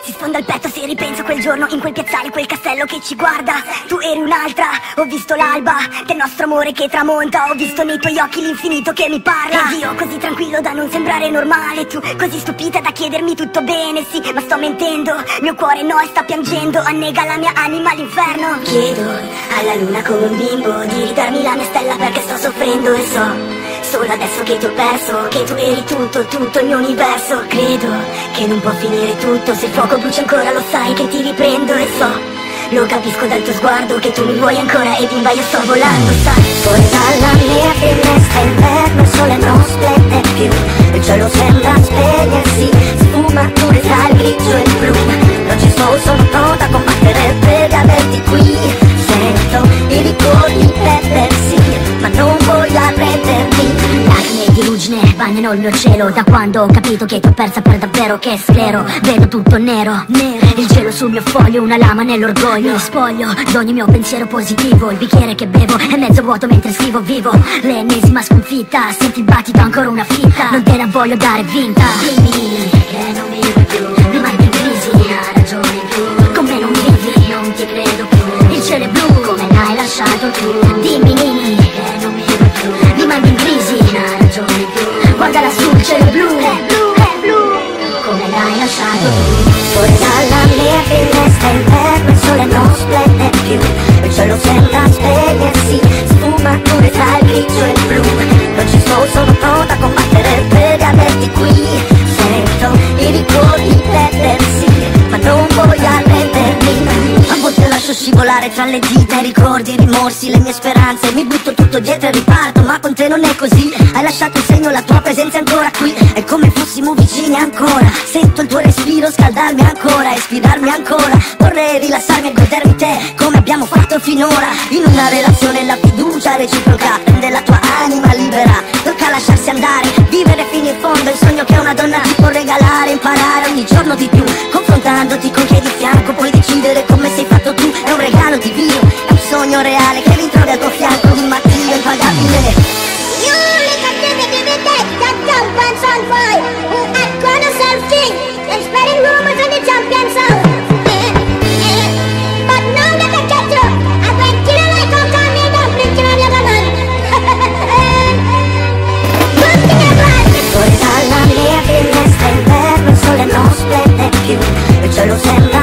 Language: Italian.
Si sfonda il petto se ripenso quel giorno, in quel piazzale, quel castello che ci guarda. Tu eri un'altra, ho visto l'alba del nostro amore che tramonta. Ho visto nei tuoi occhi l'infinito che mi parla. Ed io così tranquillo da non sembrare normale, tu così stupita da chiedermi tutto bene. Sì, ma sto mentendo, mio cuore no e sta piangendo, annega la mia anima all'inferno. Chiedo alla luna come un bimbo di ridarmi la mia stella perché sto soffrendo e so solo adesso che ti ho perso, che tu eri tutto, tutto il mio universo. Credo che non può finire tutto, se il fuoco brucia ancora lo sai che ti riprendo e so, lo capisco dal tuo sguardo che tu mi vuoi ancora e bimba io sto volando, sai. Fuori dalla mia finestra inverno il sole non splende più, il cielo sembra spegnersi, sfumature tra il grigio e il blu. Non ci sono pronta a combattere per averti qui. Sento i ricordi perdersi, ma non voglio arrendermi. Lacrime di ruggine bagnano il mio cielo, da quando ho capito che ti ho persa per davvero, che sclero, vedo tutto nero, nero. Il cielo sul mio foglio, una lama nell'orgoglio. Mi spoglio d'ogni mio pensiero positivo, il bicchiere che bevo è mezzo vuoto mentre scrivo vivo. L'ennesima sconfitta, senti il battito ancora una fitta, non te la voglio dare vinta. Dimmi che non mi vuoi più, rimani in crisi, una ragione in più. Con me non vivi, non ti credo più. Il cielo è blu, come l'hai lasciato tu. Dimmi Nini che non mi vuoi più, rimani in crisi, una ragione in più. Guarda lassù, il cielo è blu, è blu, è blu, come l'hai lasciato tu. Fuori dalla mia finestra inverno il sole non splende più, il cielo sembra spegnersi, sfumature tra il grigio e il blu. Non ci sono pronta a combattere per averti qui. Sento i ricordi perdersi, ma non voglio arrendermi. A volte lascio scivolare tra le dita i ricordi, i rimorsi, le mie speranze. Mi butto tutto dietro e riparto, ma con te non è così. Hai lasciato un segno, la tua presenza è ancora qui. È come fossimo vicini ancora. Sento il tuo respiro scaldarmi ancora, ispirarmi ancora. Vorrei rilassarmi e godermi te come abbiamo fatto finora. In una relazione la fiducia reciproca rende la tua anima libera. Tocca lasciarsi andare, vivere fino in fondo il sogno che una donna ti può regalare. Imparare ogni giorno di più, confrontandoti con chi è di fianco. Puoi decidere come sei fatto tu, è un regalo divino. È un sogno reale che ritrovi al tuo fianco, un mattino impagabile. Fuori dalla mia finestra inverno il sole non splende più, il cielo sembra